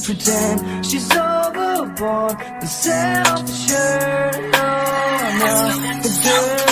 pretend she's overboard and self-assured. No, no, the girl